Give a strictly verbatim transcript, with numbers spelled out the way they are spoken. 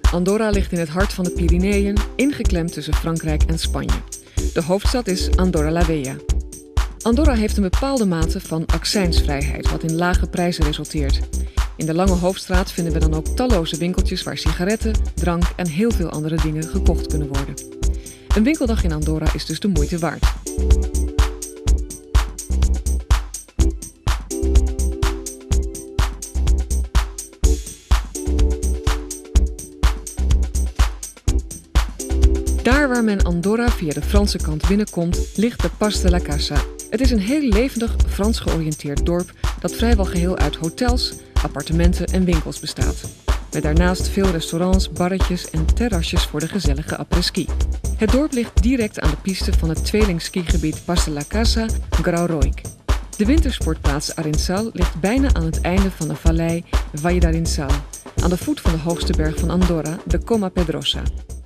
Andorra ligt in het hart van de Pyreneeën, ingeklemd tussen Frankrijk en Spanje. De hoofdstad is Andorra la Vella. Andorra heeft een bepaalde mate van accijnsvrijheid, wat in lage prijzen resulteert. In de lange hoofdstraat vinden we dan ook talloze winkeltjes waar sigaretten, drank en heel veel andere dingen gekocht kunnen worden. Een winkeldag in Andorra is dus de moeite waard. Daar waar men Andorra via de Franse kant binnenkomt, ligt de Pas de la Casa. Het is een heel levendig, Frans georiënteerd dorp dat vrijwel geheel uit hotels, appartementen en winkels bestaat. Met daarnaast veel restaurants, barretjes en terrasjes voor de gezellige après-ski. Het dorp ligt direct aan de piste van het tweelingskigebied Pas de la Casa Grauroik. De wintersportplaats Arinsal ligt bijna aan het einde van de vallei Valle d'Arinsal, aan de voet van de hoogste berg van Andorra, de Coma Pedrosa.